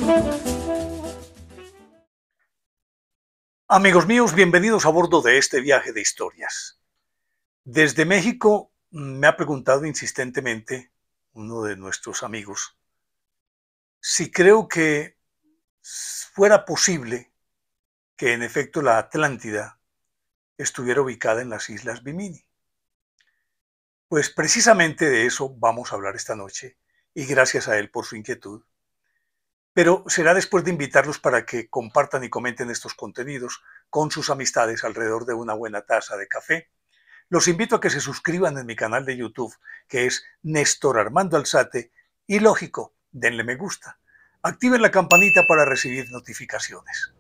Amigos míos, bienvenidos a bordo de este viaje de historias. Desde México me ha preguntado insistentemente uno de nuestros amigos si creo que fuera posible que en efecto la Atlántida estuviera ubicada en las Islas Bimini. Pues precisamente de eso vamos a hablar esta noche y gracias a él por su inquietud. Pero será después de invitarlos para que compartan y comenten estos contenidos con sus amistades alrededor de una buena taza de café. Los invito a que se suscriban en mi canal de YouTube, que es Néstor Armando Alzate, y lógico, denle me gusta. Activen la campanita para recibir notificaciones.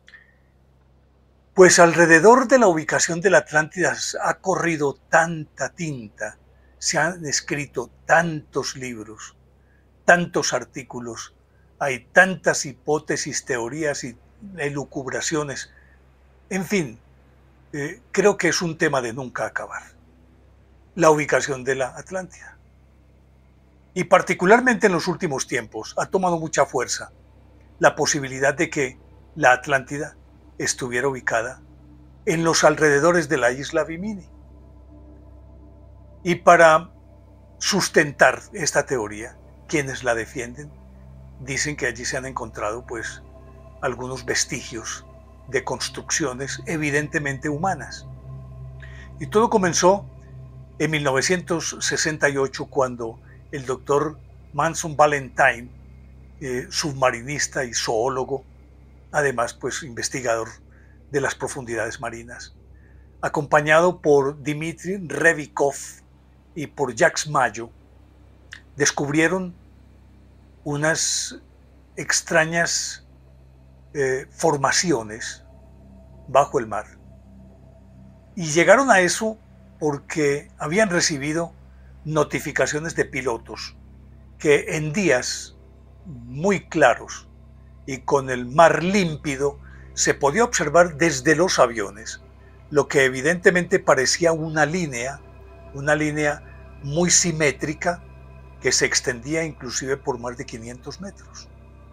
Pues alrededor de la ubicación de la Atlántida ha corrido tanta tinta, se han escrito tantos libros, tantos artículos, hay tantas hipótesis, teorías y elucubraciones. En fin, creo que es un tema de nunca acabar. La ubicación de la Atlántida. Y particularmente en los últimos tiempos ha tomado mucha fuerza la posibilidad de que la Atlántida estuviera ubicada en los alrededores de la isla Bimini. Y para sustentar esta teoría, quienes la defienden dicen que allí se han encontrado pues algunos vestigios de construcciones evidentemente humanas. Y todo comenzó en 1968 cuando el doctor Manson Valentine, submarinista y zoólogo, además pues investigador de las profundidades marinas, acompañado por Dmitry Revikov y por Jacques Mayo, descubrieron unas extrañas formaciones bajo el mar. Y llegaron a eso porque habían recibido notificaciones de pilotos que en días muy claros y con el mar límpido se podía observar desde los aviones lo que evidentemente parecía una línea muy simétrica que se extendía inclusive por más de 500 metros.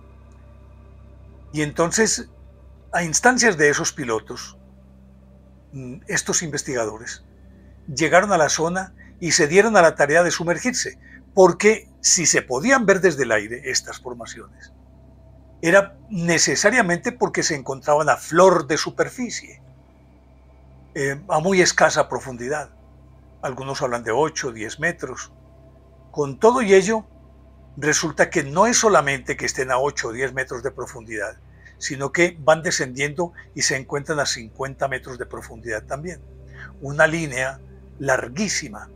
Y entonces, a instancias de esos pilotos, estos investigadores llegaron a la zona y se dieron a la tarea de sumergirse, porque si se podían ver desde el aire estas formaciones, era necesariamente porque se encontraban a flor de superficie, a muy escasa profundidad. Algunos hablan de 8 o 10 metros. Con todo y ello, resulta que no es solamente que estén a 8 o 10 metros de profundidad, sino que van descendiendo y se encuentran a 50 metros de profundidad también. Una línea larguísima.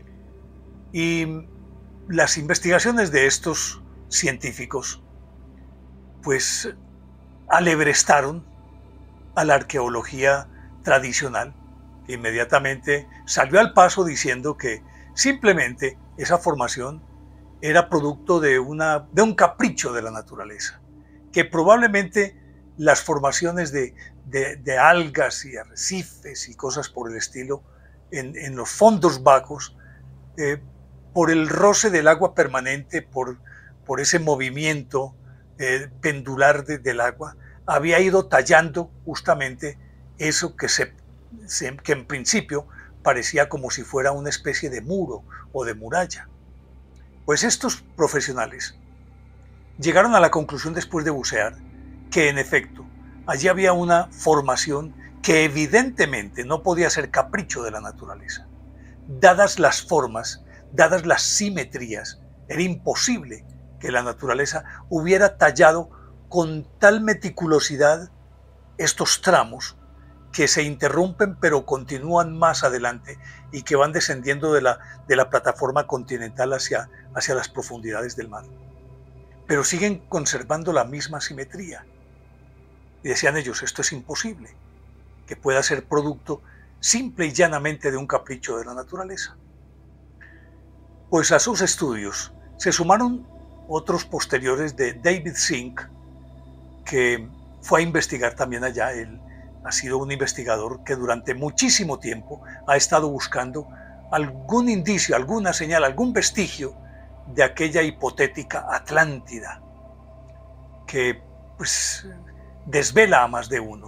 Y las investigaciones de estos científicos pues alebrestaron a la arqueología tradicional, que inmediatamente salió al paso diciendo que simplemente esa formación era producto de un capricho de la naturaleza, que probablemente las formaciones de algas y arrecifes y cosas por el estilo en los fondos bajos, por el roce del agua permanente, por ese movimiento pendular del agua, había ido tallando justamente eso que en principio parecía como si fuera una especie de muro o de muralla. Pues estos profesionales llegaron a la conclusión después de bucear que en efecto allí había una formación que evidentemente no podía ser capricho de la naturaleza. Dadas las formas, dadas las simetrías, era imposible que la naturaleza hubiera tallado con tal meticulosidad estos tramos que se interrumpen pero continúan más adelante y que van descendiendo de la plataforma continental hacia las profundidades del mar. Pero siguen conservando la misma simetría. Y decían ellos, esto es imposible, que pueda ser producto simple y llanamente de un capricho de la naturaleza. Pues a sus estudios se sumaron otros posteriores de David Sink, que fue a investigar también allá. Él ha sido un investigador que durante muchísimo tiempo ha estado buscando algún indicio, alguna señal, algún vestigio de aquella hipotética Atlántida, que pues, desvela a más de uno.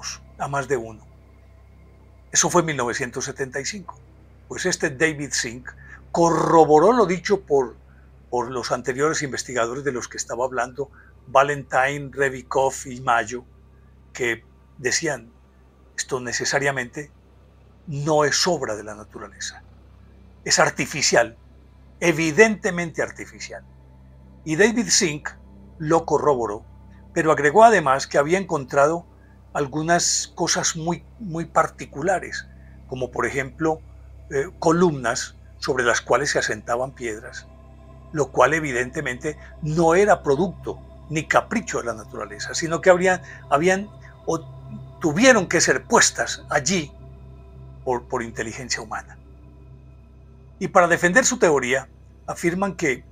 Eso fue en 1975. Pues este David Sink corroboró lo dicho por los anteriores investigadores de los que estaba hablando, Valentine, Revikov y Mayo, que decían, esto necesariamente no es obra de la naturaleza, es artificial, evidentemente artificial. Y David Sink lo corroboró, pero agregó además que había encontrado algunas cosas muy particulares, como por ejemplo columnas sobre las cuales se asentaban piedras, lo cual evidentemente no era producto ni capricho de la naturaleza, sino que tuvieron que ser puestas allí por inteligencia humana. Y para defender su teoría, afirman que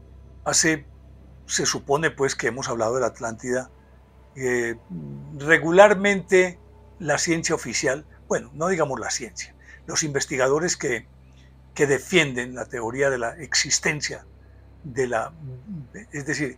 se supone pues que hemos hablado de la Atlántida, regularmente la ciencia oficial, bueno, no digamos la ciencia, los investigadores que defienden la teoría de la existencia es decir,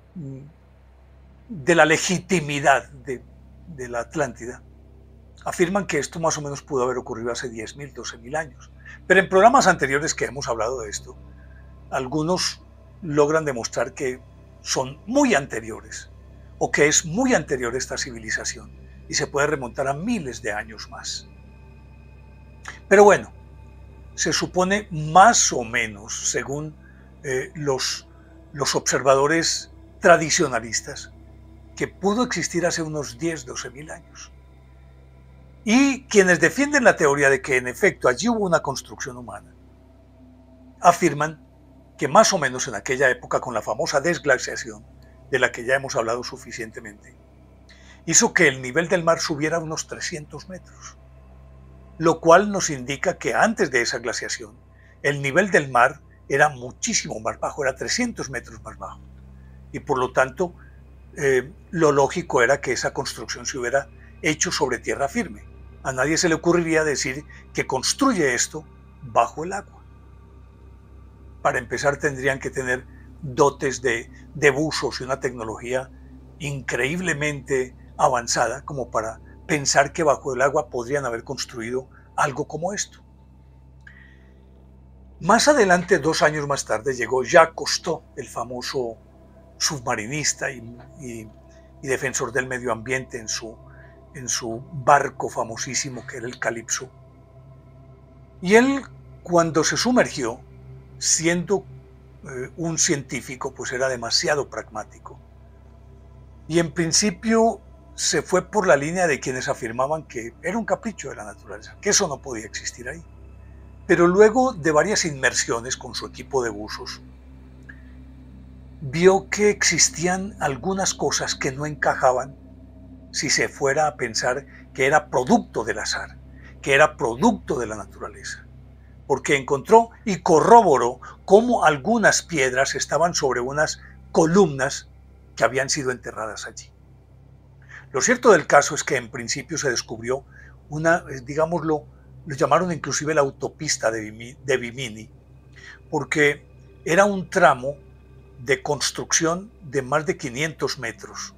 de la legitimidad de la Atlántida, afirman que esto más o menos pudo haber ocurrido hace 10.000, 12.000 años. Pero en programas anteriores que hemos hablado de esto, algunos logran demostrar que son muy anteriores, o que es muy anterior esta civilización, y se puede remontar a miles de años más. Pero bueno, se supone más o menos, según los observadores tradicionalistas, que pudo existir hace unos 10, 12.000 años. Y quienes defienden la teoría de que en efecto allí hubo una construcción humana, afirman que más o menos en aquella época, con la famosa desglaciación, de la que ya hemos hablado suficientemente, hizo que el nivel del mar subiera unos 300 metros, lo cual nos indica que antes de esa glaciación, el nivel del mar era muchísimo más bajo, era 300 metros más bajo, y por lo tanto, lo lógico era que esa construcción se hubiera hecho sobre tierra firme. A nadie se le ocurriría decir que construye esto bajo el agua. Para empezar, tendrían que tener dotes de buzos y una tecnología increíblemente avanzada como para pensar que bajo el agua podrían haber construido algo como esto. Más adelante, 2 años más tarde, llegó Jacques Cousteau, el famoso submarinista y defensor del medio ambiente en su barco famosísimo que era el Calypso. Y él, cuando se sumergió, siendo un científico, pues era demasiado pragmático. Y en principio se fue por la línea de quienes afirmaban que era un capricho de la naturaleza, que eso no podía existir ahí. Pero luego de varias inmersiones con su equipo de buzos, vio que existían algunas cosas que no encajaban si se fuera a pensar que era producto del azar, que era producto de la naturaleza, porque encontró y corroboró cómo algunas piedras estaban sobre unas columnas que habían sido enterradas allí. Lo cierto del caso es que en principio se descubrió una, digámoslo, lo llamaron inclusive la autopista de Bimini, porque era un tramo de construcción de más de 500 metros,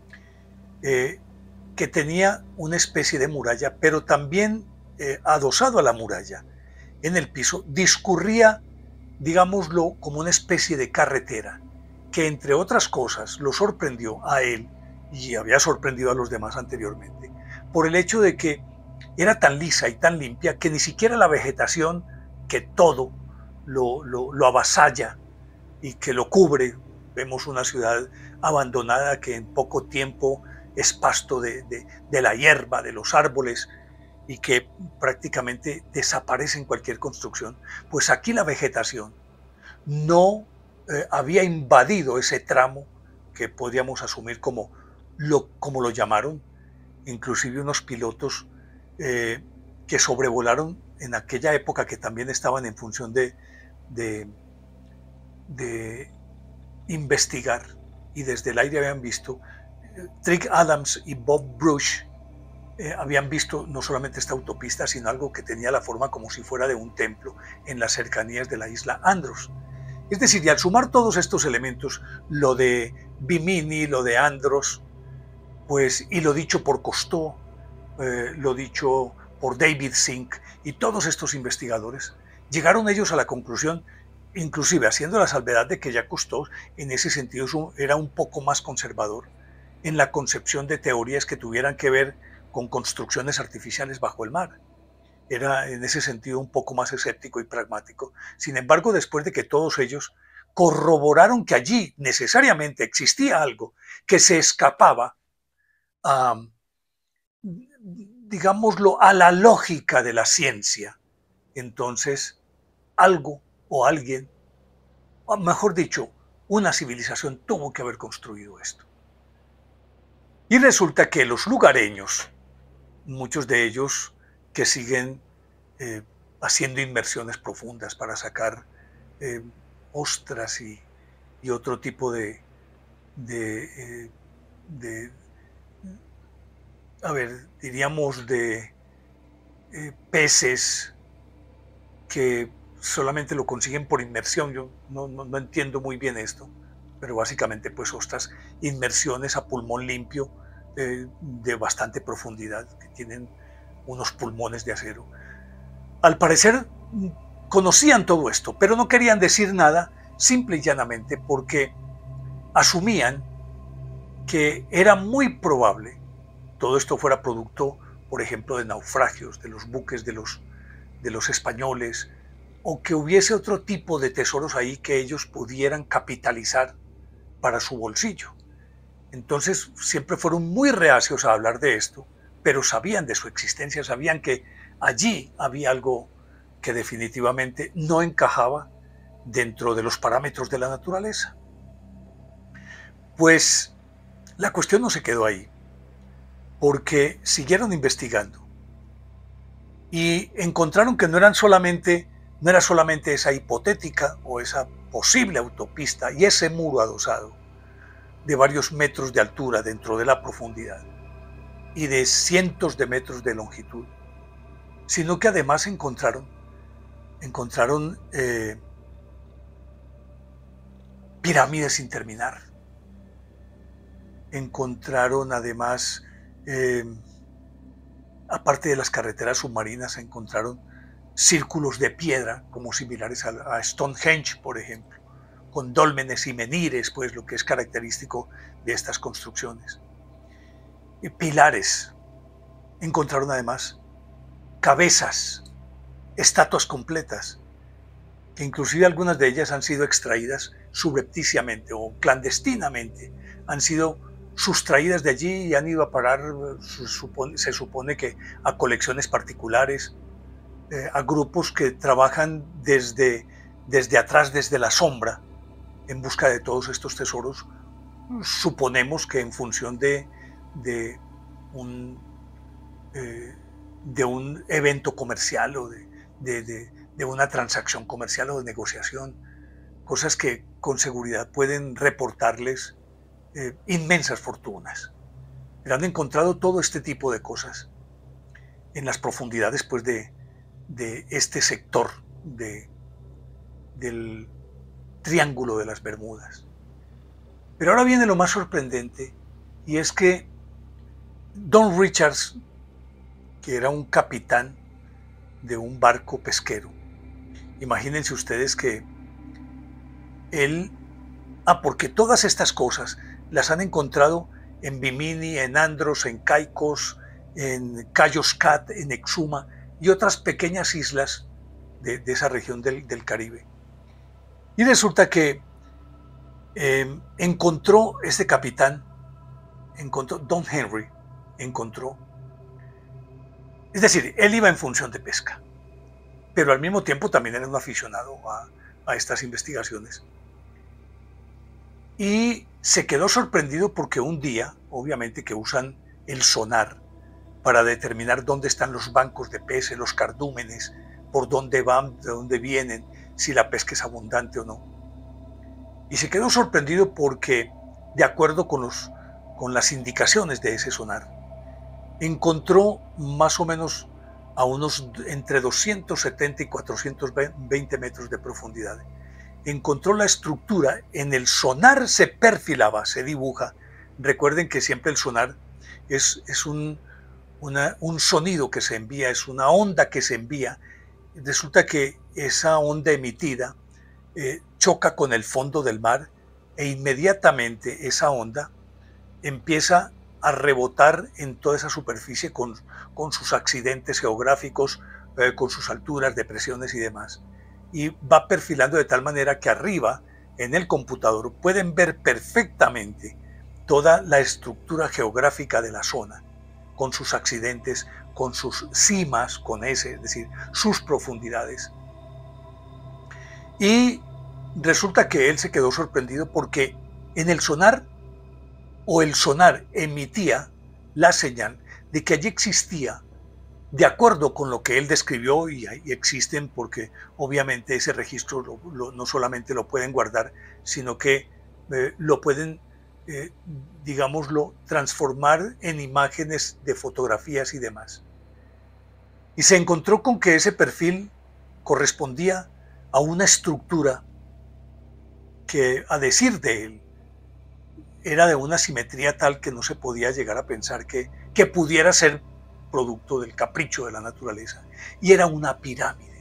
que tenía una especie de muralla, pero también adosado a la muralla, en el piso, discurría, digámoslo, como una especie de carretera, que entre otras cosas lo sorprendió a él, y había sorprendido a los demás anteriormente, por el hecho de que era tan lisa y tan limpia que ni siquiera la vegetación, que todo lo avasalla y que lo cubre. Vemos una ciudad abandonada que en poco tiempo es pasto de la hierba, de los árboles, y que prácticamente desaparece en cualquier construcción. Pues aquí la vegetación no había invadido ese tramo que podríamos asumir como lo llamaron, inclusive unos pilotos que sobrevolaron en aquella época, que también estaban en función de investigar, y desde el aire habían visto, Trick Adams y Bob Brush habían visto no solamente esta autopista, sino algo que tenía la forma como si fuera de un templo en las cercanías de la isla Andros. Es decir, y al sumar todos estos elementos, lo de Bimini, lo de Andros, pues, y lo dicho por Cousteau, lo dicho por David Sink y todos estos investigadores, llegaron ellos a la conclusión, inclusive haciendo la salvedad de que ya Cousteau en ese sentido era un poco más conservador en la concepción de teorías que tuvieran que ver con construcciones artificiales bajo el mar. Era en ese sentido un poco más escéptico y pragmático. Sin embargo, después de que todos ellos corroboraron que allí necesariamente existía algo que se escapaba a, digámoslo, a la lógica de la ciencia, entonces algo o alguien, o mejor dicho, una civilización tuvo que haber construido esto. Y resulta que los lugareños, muchos de ellos que siguen haciendo inmersiones profundas para sacar ostras y otro tipo de diríamos de peces que solamente lo consiguen por inmersión. Yo no entiendo muy bien esto, pero básicamente pues ostras, inmersiones a pulmón limpio de bastante profundidad, que tienen unos pulmones de acero. Al parecer conocían todo esto, pero no querían decir nada, simple y llanamente porque asumían que era muy probable todo esto fuera producto, por ejemplo, de naufragios, de los buques de los españoles, o que hubiese otro tipo de tesoros ahí que ellos pudieran capitalizar para su bolsillo. Entonces siempre fueron muy reacios a hablar de esto, pero sabían de su existencia, sabían que allí había algo que definitivamente no encajaba dentro de los parámetros de la naturaleza. Pues la cuestión no se quedó ahí, porque siguieron investigando y encontraron que no era solamente esa hipotética o esa posible autopista y ese muro adosado de varios metros de altura dentro de la profundidad y de cientos de metros de longitud, sino que además encontraron pirámides sin terminar. Encontraron además, aparte de las carreteras submarinas, encontraron círculos de piedra como similares a Stonehenge, por ejemplo, con dólmenes y menires, pues lo que es característico de estas construcciones. Y pilares. Encontraron además cabezas, estatuas completas, que inclusive algunas de ellas han sido extraídas subrepticiamente o clandestinamente, han sido sustraídas de allí y han ido a parar, se supone que a colecciones particulares, a grupos que trabajan desde atrás, desde la sombra, en busca de todos estos tesoros. Suponemos que en función de un evento comercial o de una transacción comercial o de negociación, cosas que con seguridad pueden reportarles inmensas fortunas. Pero han encontrado todo este tipo de cosas en las profundidades pues, de este sector del Triángulo de las Bermudas. Pero ahora viene lo más sorprendente, y es que Don Richards, que era un capitán de un barco pesquero, imagínense ustedes que él, porque todas estas cosas las han encontrado en Bimini, en Andros, en Caicos, en Cayos Cat, en Exuma y otras pequeñas islas de esa región del Caribe. Y resulta que encontró este capitán, Don Henry, es decir, él iba en función de pesca, pero al mismo tiempo también era un aficionado a estas investigaciones. Y se quedó sorprendido porque un día, obviamente que usan el sonar para determinar dónde están los bancos de peces, los cardúmenes, por dónde van, de dónde vienen, si la pesca es abundante o no. Y se quedó sorprendido porque, de acuerdo con las indicaciones de ese sonar, encontró más o menos a unos entre 270 y 420 metros de profundidad, encontró la estructura, en el sonar se perfilaba, se dibuja. Recuerden que siempre el sonar es un sonido que se envía, es una onda que se envía. Resulta que esa onda emitida choca con el fondo del mar e inmediatamente esa onda empieza a rebotar en toda esa superficie con sus accidentes geográficos, con sus alturas, depresiones y demás. Y va perfilando de tal manera que arriba, en el computador, pueden ver perfectamente toda la estructura geográfica de la zona, con sus accidentes, con sus cimas, con S, es decir, sus profundidades. Y resulta que él se quedó sorprendido porque en el sonar, o el sonar emitía la señal de que allí existía, de acuerdo con lo que él describió, y existen porque obviamente ese registro no solamente lo pueden guardar, sino que lo pueden, digámoslo, transformar en imágenes de fotografías y demás. Y se encontró con que ese perfil correspondía a una estructura que, a decir de él, era de una simetría tal que no se podía llegar a pensar que pudiera ser producto del capricho de la naturaleza. Y era una pirámide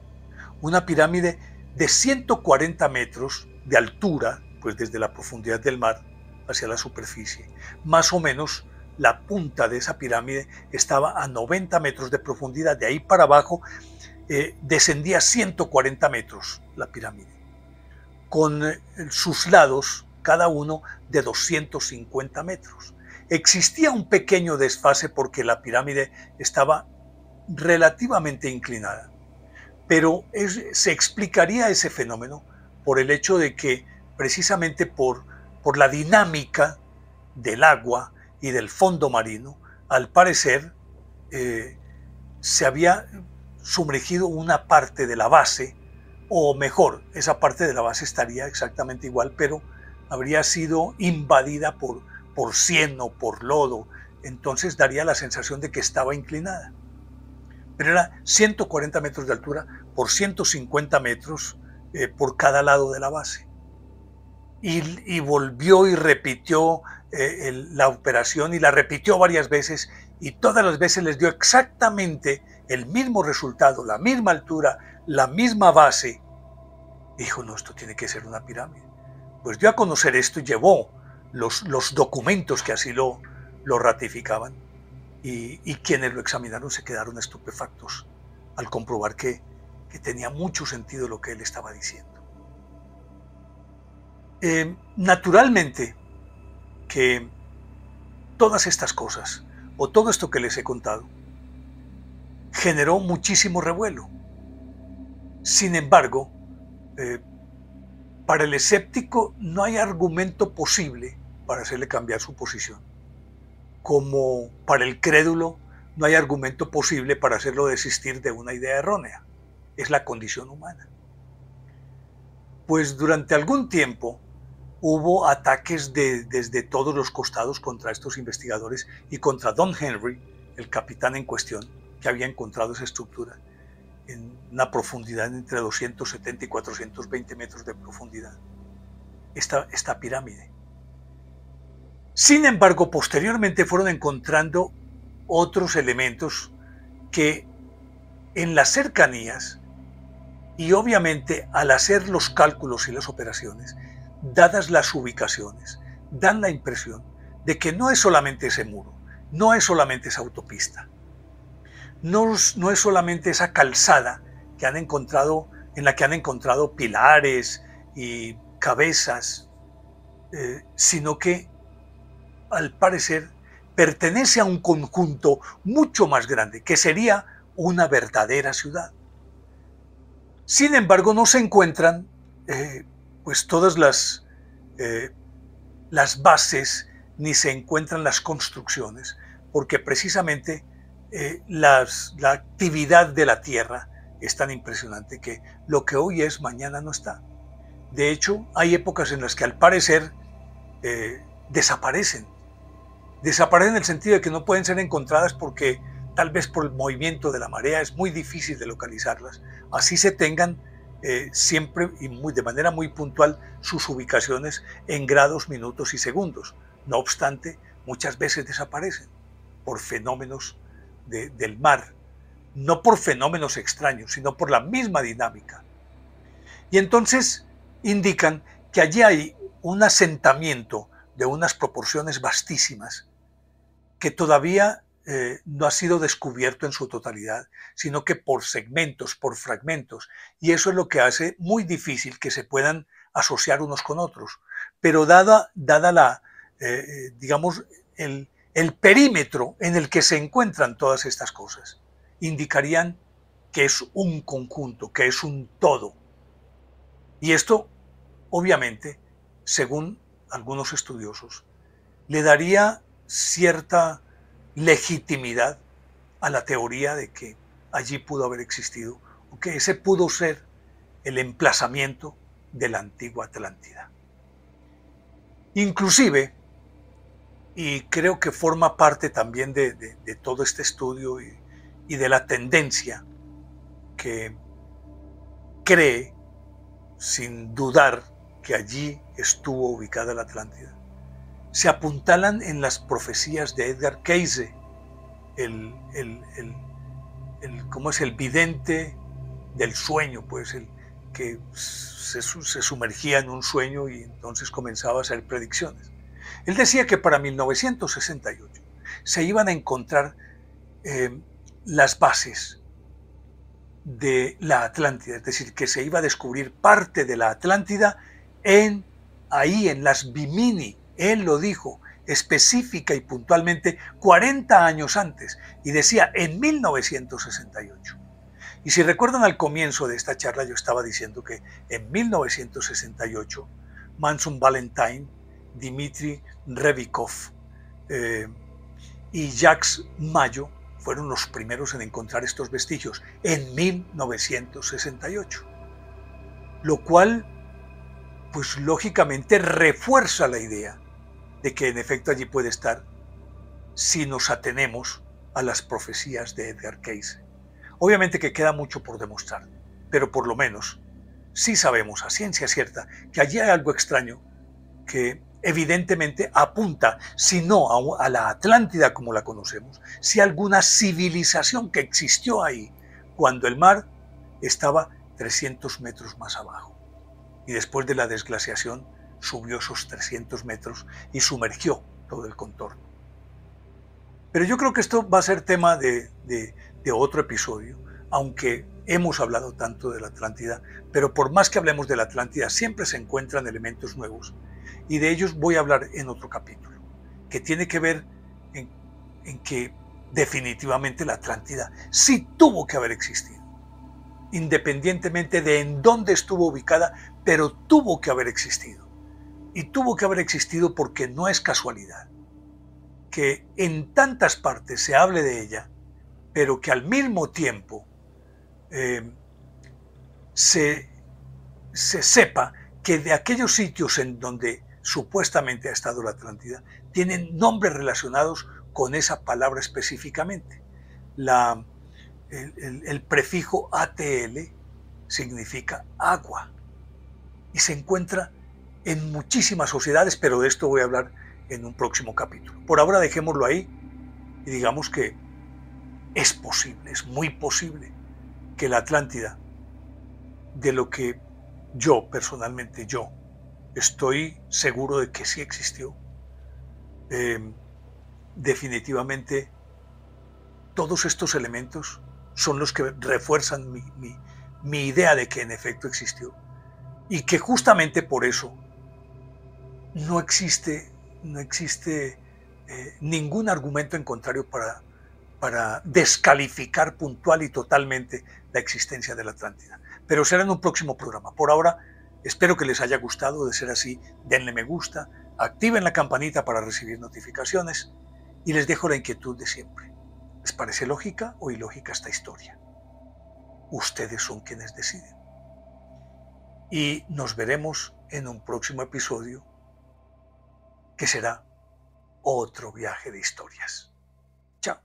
de 140 metros de altura, pues desde la profundidad del mar hacia la superficie. Más o menos la punta de esa pirámide estaba a 90 metros de profundidad. De ahí para abajo descendía 140 metros la pirámide, con sus lados cada uno de 250 metros. Existía un pequeño desfase porque la pirámide estaba relativamente inclinada, pero se explicaría ese fenómeno por el hecho de que precisamente por la dinámica del agua y del fondo marino, al parecer se había sumergido una parte de la base, o mejor, esa parte de la base estaría exactamente igual, pero habría sido invadida por cieno, por lodo, entonces daría la sensación de que estaba inclinada. Pero era 140 metros de altura por 150 metros por cada lado de la base. Y volvió y repitió la operación, y la repitió varias veces, y todas las veces les dio exactamente el mismo resultado, la misma altura, la misma base. Dijo, no, esto tiene que ser una pirámide. Pues dio a conocer esto y llevó los documentos que así lo ratificaban, y quienes lo examinaron se quedaron estupefactos al comprobar que tenía mucho sentido lo que él estaba diciendo. Naturalmente que todas estas cosas, o todo esto que les he contado, generó muchísimo revuelo. Sin embargo, para el escéptico no hay argumento posible para hacerle cambiar su posición, como para el crédulo no hay argumento posible para hacerlo desistir de una idea errónea. Es la condición humana. Pues durante algún tiempo hubo ataques desde todos los costados contra estos investigadores y contra Don Henry, el capitán en cuestión, que había encontrado esa estructura en una profundidad entre 270 y 420 metros de profundidad, esta pirámide. Sin embargo, posteriormente fueron encontrando otros elementos que en las cercanías, y obviamente al hacer los cálculos y las operaciones, dadas las ubicaciones, dan la impresión de que no es solamente ese muro, no es solamente esa autopista, no es solamente esa calzada que han encontrado, en la que han encontrado pilares y cabezas, sino que al parecer pertenece a un conjunto mucho más grande, que sería una verdadera ciudad. Sin embargo, no se encuentran pues todas las bases, ni se encuentran las construcciones, porque precisamente la actividad de la Tierra es tan impresionante que lo que hoy es, mañana no está. De hecho, hay épocas en las que al parecer desaparecen en el sentido de que no pueden ser encontradas porque tal vez por el movimiento de la marea es muy difícil de localizarlas. Así se tengan siempre y de manera muy puntual sus ubicaciones en grados, minutos y segundos. No obstante, muchas veces desaparecen por fenómenos del mar, no por fenómenos extraños, sino por la misma dinámica. Y entonces indican que allí hay un asentamiento de unas proporciones vastísimas que todavía no ha sido descubierto en su totalidad, sino que por segmentos, por fragmentos. Y eso es lo que hace muy difícil que se puedan asociar unos con otros. Pero dada la, digamos, el perímetro en el que se encuentran todas estas cosas, indicarían que es un conjunto, que es un todo. Y esto, obviamente, según algunos estudiosos, le daría cierta legitimidad a la teoría de que allí pudo haber existido, o que ese pudo ser el emplazamiento de la antigua Atlántida. Inclusive, y creo que forma parte también de todo este estudio y de la tendencia que cree, sin dudar, que allí estuvo ubicada la Atlántida, se apuntalan en las profecías de Edgar Cayce, ¿cómo es? El vidente del sueño, pues, el que se sumergía en un sueño y entonces comenzaba a hacer predicciones. Él decía que para 1968 se iban a encontrar las bases de la Atlántida, es decir, que se iba a descubrir parte de la Atlántida ahí en las Bimini. Él lo dijo específica y puntualmente 40 años antes, y decía en 1968. Y si recuerdan, al comienzo de esta charla yo estaba diciendo que en 1968 Manson Valentine, Dmitry Revikov y Jacques Mayo fueron los primeros en encontrar estos vestigios en 1968. Lo cual, pues lógicamente refuerza la idea de que en efecto allí puede estar, si nos atenemos a las profecías de Edgar Cayce. Obviamente que queda mucho por demostrar, pero por lo menos sí sabemos a ciencia cierta que allí hay algo extraño que evidentemente apunta, si no a la Atlántida como la conocemos, si a alguna civilización que existió ahí cuando el mar estaba 300 metros más abajo. Y después de la desglaciación subió esos 300 metros y sumergió todo el contorno. Pero yo creo que esto va a ser tema de otro episodio, aunque hemos hablado tanto de la Atlántida, pero por más que hablemos de la Atlántida, siempre se encuentran elementos nuevos, y de ellos voy a hablar en otro capítulo, que tiene que ver en que definitivamente la Atlántida sí tuvo que haber existido, independientemente de en dónde estuvo ubicada, pero tuvo que haber existido. Y tuvo que haber existido porque no es casualidad que en tantas partes se hable de ella, pero que al mismo tiempo se sepa que de aquellos sitios en donde supuestamente ha estado la Atlántida tienen nombres relacionados con esa palabra específicamente. El prefijo ATL significa agua y se encuentra en muchísimas sociedades, pero de esto voy a hablar en un próximo capítulo. Por ahora dejémoslo ahí y digamos que es posible, es muy posible que la Atlántida, de lo que yo personalmente, estoy seguro de que sí existió, definitivamente todos estos elementos son los que refuerzan mi idea de que en efecto existió, y que justamente por eso no existe ningún argumento en contrario para descalificar puntual y totalmente la existencia de la Atlántida. Pero será en un próximo programa. Por ahora, espero que les haya gustado. De ser así, denle me gusta, activen la campanita para recibir notificaciones y les dejo la inquietud de siempre. ¿Les parece lógica o ilógica esta historia? Ustedes son quienes deciden. Y nos veremos en un próximo episodio que será otro viaje de historias. Chao.